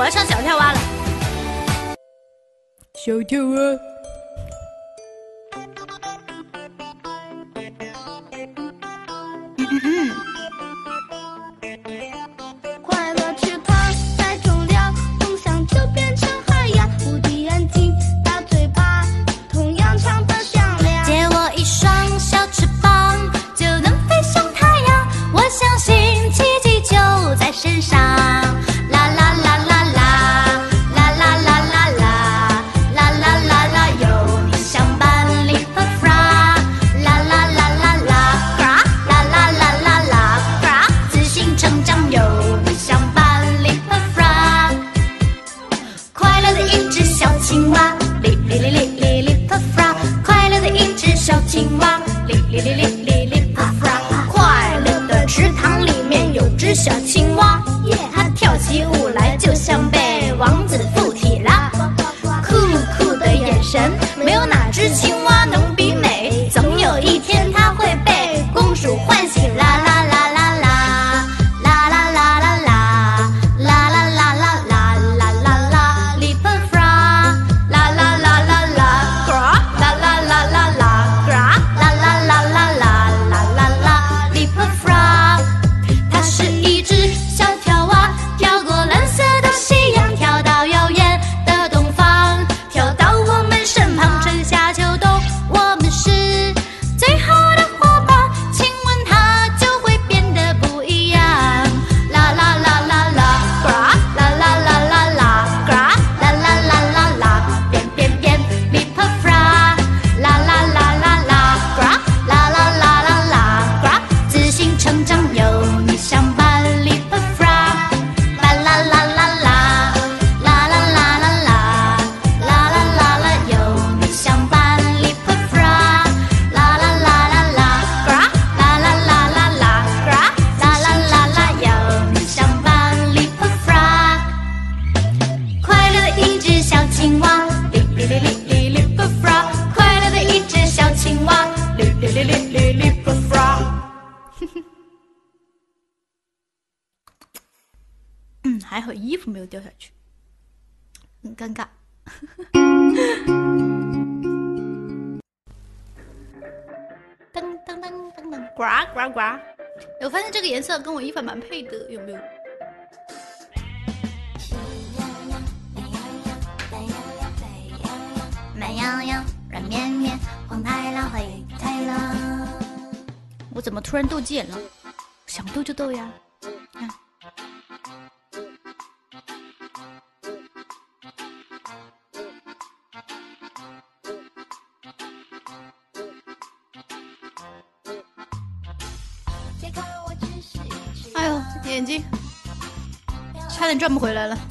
我要上小跳蛙了。 小跳蛙。 快乐池塘太重量，梦想就变成海洋。无敌眼睛，大嘴巴，同样唱得响亮。 借我一双小翅膀，就能飞向太阳。我相信奇迹就在身上。啦啦啦啦啦，啦啦啦啦啦，啦啦啦啦，有你相伴 ，Leapfrog。啦啦啦啦啦，啦啦啦啦啦，自信成长有你相伴 ，Leapfrog。快乐的一只小青蛙，Leapfrog。快乐的一只小青蛙，Leapfrog。快乐的池塘里面有只小青蛙，它跳起舞来就像被王子附体啦。酷酷的眼神，没有哪只青蛙能比美。总有一天它会被公主唤醒。啦啦啦啦啦，啦啦啦啦啦，啦啦啦啦啦啦啦啦 ，Leapfrog。啦啦啦啦啦，啦啦啦啦啦，啦啦啦啦啦啦啦 ，Leapfrog。它是一只小跳蛙，跳过蓝色的夕阳，跳到遥远的东方，跳到我们身旁，春夏秋冬，我们是最好的伙伴。亲吻它就会变得不一样。啦啦啦啦啦，啦啦啦啦啦，啦啦啦啦啦，变变变 ，Leapfrog。啦啦啦啦啦，啦啦啦啦啦，自信成长有你相伴 ，Leapfrog。啦啦啦啦啦，啦啦啦啦啦，啦啦啦啦，有你相伴 ，Leapfrog。啦啦啦啦啦，啦啦啦啦啦，啦啦啦啦，有你相伴 ，Leapfrog。快乐的一只小青蛙，Leapfrog。快乐的一只小青蛙，Leapfrog。 还好衣服没有掉下去，很尴尬。噔噔噔噔噔，呱呱呱！我发现这个颜色跟我衣服蛮配的，有没有？ 懒洋洋，软绵绵，黄太狼，灰太狼。 我怎么突然斗鸡眼了？想斗就斗呀！看。哎呦，眼睛差点转不回来了。